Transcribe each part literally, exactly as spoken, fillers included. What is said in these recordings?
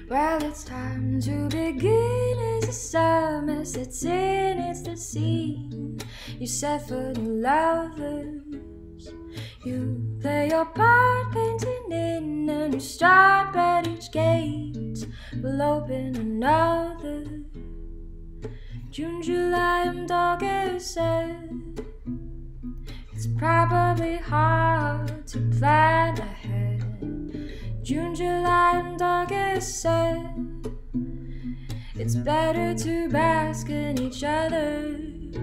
Well, it's time to begin as the summer sets in. It's the scene you set for new lovers. You play your part, painting in a new start, but each gate will open another. June, July, and August said it's probably hard to plan ahead. June, July, and August said it's better to bask in each other's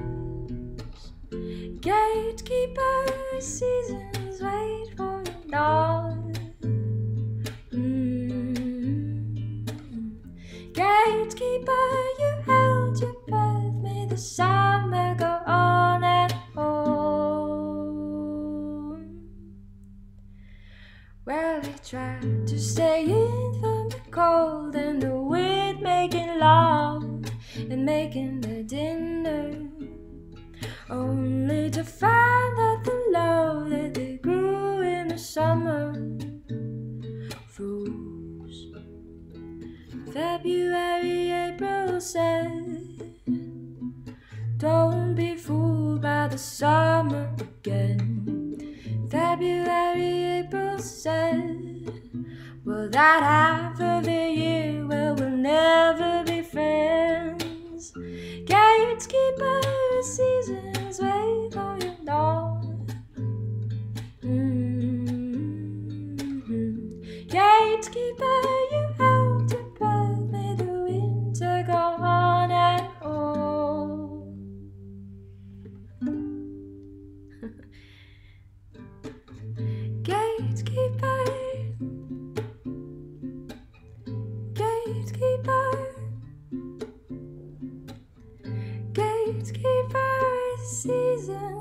gatekeeper. Seasons wait for your dawn. Mm-hmm. Gatekeeper, you held your breath, made the summer go on and on. Well, they tried to stay in from the cold and the wind, making love and making the dinner, only to find that the love that they grew in the summer froze. February, April said, don't be fooled by the summer again. February, April said, well, that half of the year, well, we'll never be friends. Gatekeeper, seasons wait for your dawn. Mm-hmm. Gatekeeper, you held your breath, made the winter go on and on. Gatekeeper, gatekeeper, gatekeeper, season